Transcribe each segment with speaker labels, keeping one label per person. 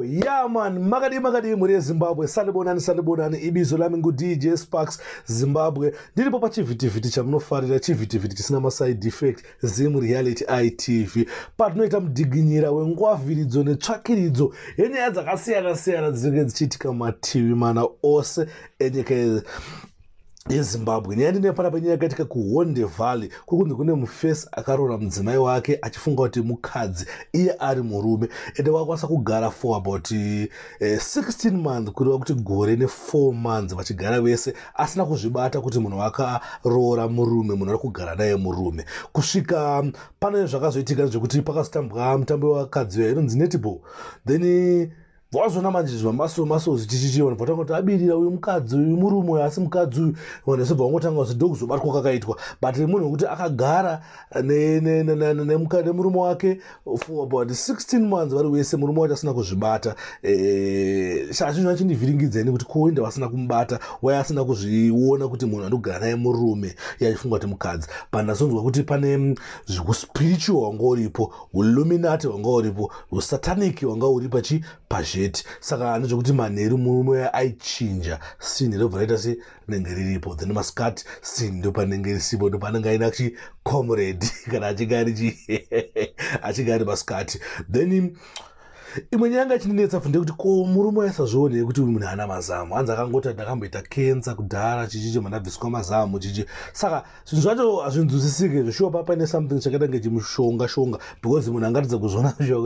Speaker 1: Yeah man, makadi muri Zimbabwe. Salibonani ibizo lami ngu DJ Sparks Zimbabwe. Ndilipo pa chivitiviti chamunofarira chivitiviti chisina ma side effect Zim Reality ITV. Patinoita mudiginyira wengwavhiridzo netsvakiridzo yenyaya dzakasiyana dzinenge dzichiitika mativi mana ose enyika yeZimbabwe. Nyaya pana panyaya yakaitika ku Honde Valley kukunzi kune mufesi akaroora mudzimai wake achifunga kuti mukadzi iye ari murume ende wakwanisa kugara for about 16 months kureva kuti gore ne4 months vachigara vese asina kuzvibata kuti munhu akaroora murume, munhu ari kugara naye murume. Kusvika pane zvakazoitika zvekuti pakazotambwa mutambo wevakadzi inonzi netball, then vazona manje zvamaso zvichichiona patanga kuti abirira uyu mukadzi uyu murume asi mukadzi uyu vanhu vese vangotanga kuti ndokuzobatwa kwakaitwa, but munhu wekuti akagara nemurume wake for about 16 months vari vese murume wacho asina kuzvibata. Chinhu chindivhiringidzeni kuti kuenda vasina kumubata waya asina kuzviona kuti munhu andogara naye murume yachifunga kuti mukadzi, but ndasonzwa kuti pane zvikuspiritual wanga uripo, illuminati wanga uripo, usatanic wanga uri pazheti. Saka ndezvekuti manheru murume aichinja sini robva raita senenge riripo, then masikati sini ndo panenge risipo, ndo panenge aina comrade kana achinge ari masikati. Then imwe nyaya yanga chinonetsa pfu ndekuti ko murume aisazvione kuti uyu munhu haana mazamu, hanzi akangoti ndakamboita kenza kudhara chichicho mandabviswa mazamu chichi. Saka zvinhu zvacho hazvinzwisisike zvishuwa pa paine something chakaita ngechimushonga because munhu angatidza kuzviona zvishuwa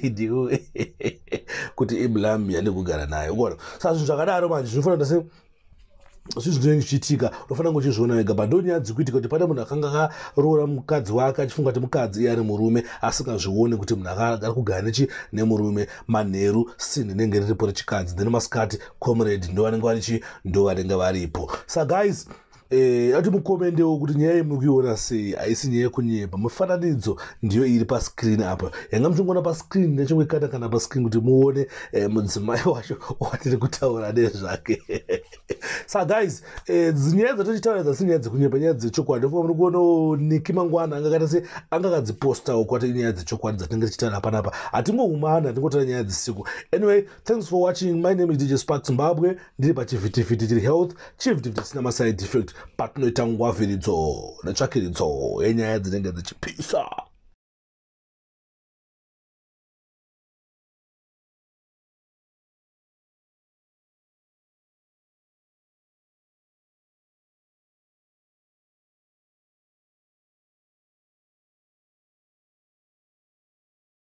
Speaker 1: kuti iblam yandi kugara naye ukona. Saka zvinhu zvakadaro manje zvinofanira se zvinhu zvinenge zvichiitika unofanira kunge uchizviona wega, but ndonyaya dzikuitika kuti pane munhu akanga akaroora mukadzi wake achifunga kuti mukadzi iye ari murume asingazvioni kuti munhu ari kugara nemurume. Manheru sini rinenge riripo rechikadzi, then masikati comrade ndo vanenge varipo. Saka guys, ati mukomendewo kuti nyaya yemuri kuiona sei, haisi nyaya yekunyepa. Mufananidzo ndiyo iri pascreen apa, yanga muchingona pascreen nechingokanda kana pascreen kuti muone mudzimai wacho watiri kutaura nezvake. Saka guys, nyaya dzatochitaura dzasi nyaya dzekunyepa, nyaya dzechokwadi. Ndofuna muri kuona Niki mangwana angakata se angakadzipostawo kwati nyaya dzechokwadi dzatinenge tichitaura panapa. Hatingohumana, hatingotaura nyaya dzisiku. Anyway, thanks for watching. My name is DJ Sparks Zimbabwe. Ndiri pachivitiviti tiri health, chivitiviti chisina ma side effect, patinoita ngwavhiridzo netsvakiridzo yenyaya dzinenge dzichipisa.